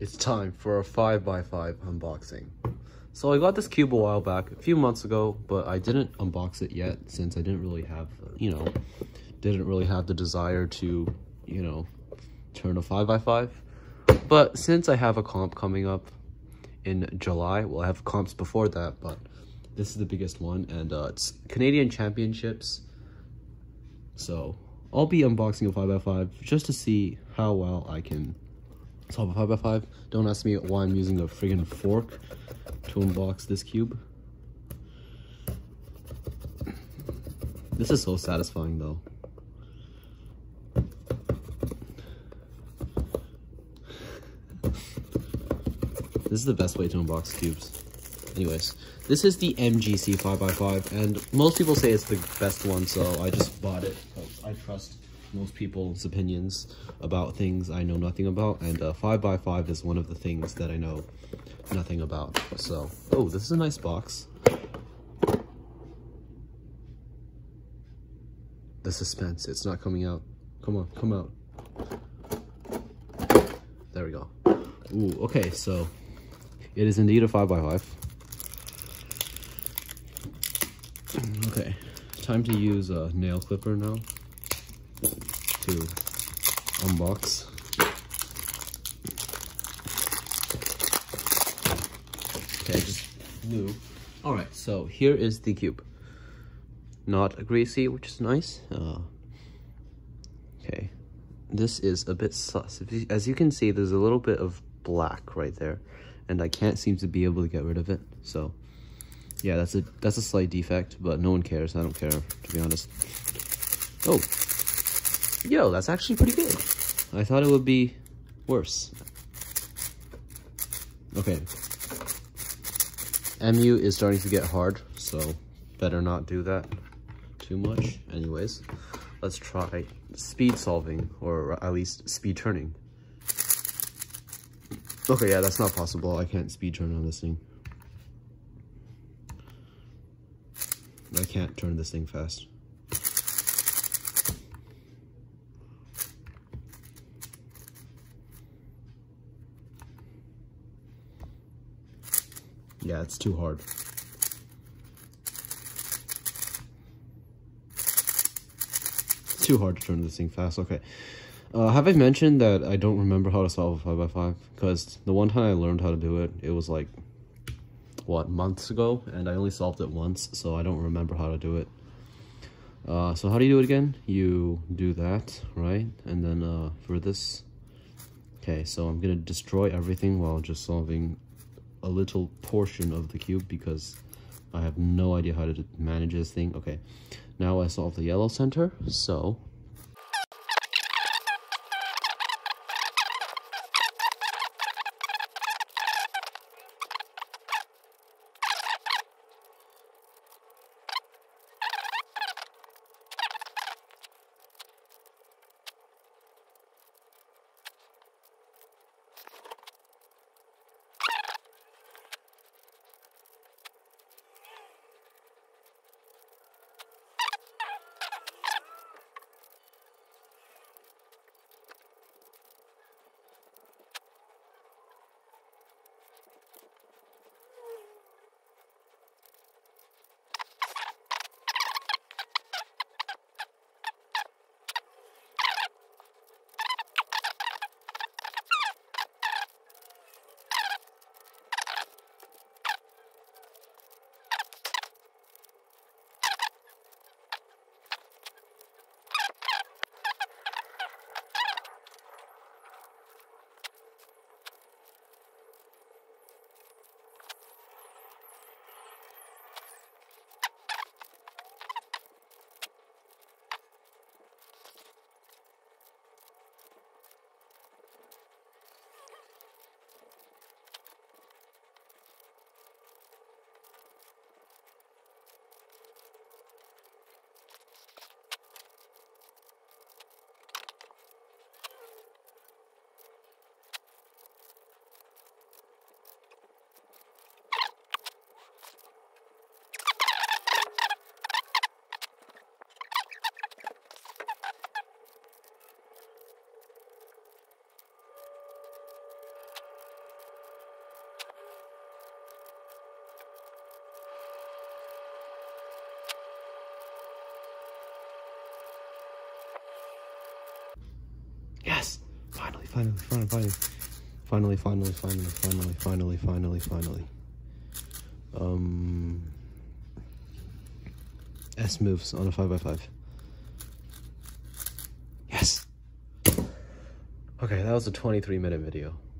It's time for a 5x5 unboxing. So I got this cube a while back, a few months ago, but I didn't unbox it yet since I didn't really have, the desire to, turn a 5x5. But since I have a comp coming up in July, well, I have comps before that, but this is the biggest one, and it's Canadian Championships. So I'll be unboxing a 5x5 just to see how well I can solve a 5x5. Don't ask me why I'm using a friggin' fork to unbox this cube. This is so satisfying though. This is the best way to unbox cubes. Anyways, this is the MGC 5x5, and most people say it's the best one, so I just bought it because I trust most people's opinions about things I know nothing about, and 5x5 is one of the things that I know nothing about. So, oh, this is a nice box. The suspense, it's not coming out. Come on, come out. There we go. Ooh, okay, so it is indeed a 5x5. Okay, time to use a nail clipper now to unbox. Okay, just glue. Alright, so here is the cube. Not greasy, which is nice. Okay, this is a bit sus. As you can see, there's a little bit of black right there, and I can't seem to be able to get rid of it. So yeah, that's a slight defect, but no one cares. I don't care, to be honest. Oh, yo, that's actually pretty good. I thought it would be worse. Okay, MU is starting to get hard, so better not do that too much. Anyways, let's try speed solving, or at least speed turning. Okay, yeah, that's not possible. I can't speed turn on this thing. I can't turn this thing fast. Yeah, it's too hard. It's too hard to turn this thing fast. Okay. Have I mentioned that I don't remember how to solve a 5x5? Because the one time I learned how to do it, it was like, what, months ago? And I only solved it once, so I don't remember how to do it. So how do you do it again? You do that, right? And then for this... Okay, so I'm going to destroy everything while just solving a little portion of the cube because I have no idea how to manage this thing. Okay, now I solved the yellow center, so... Yes! Finally. S moves on a 5x5. Yes! Okay, that was a 23-minute video.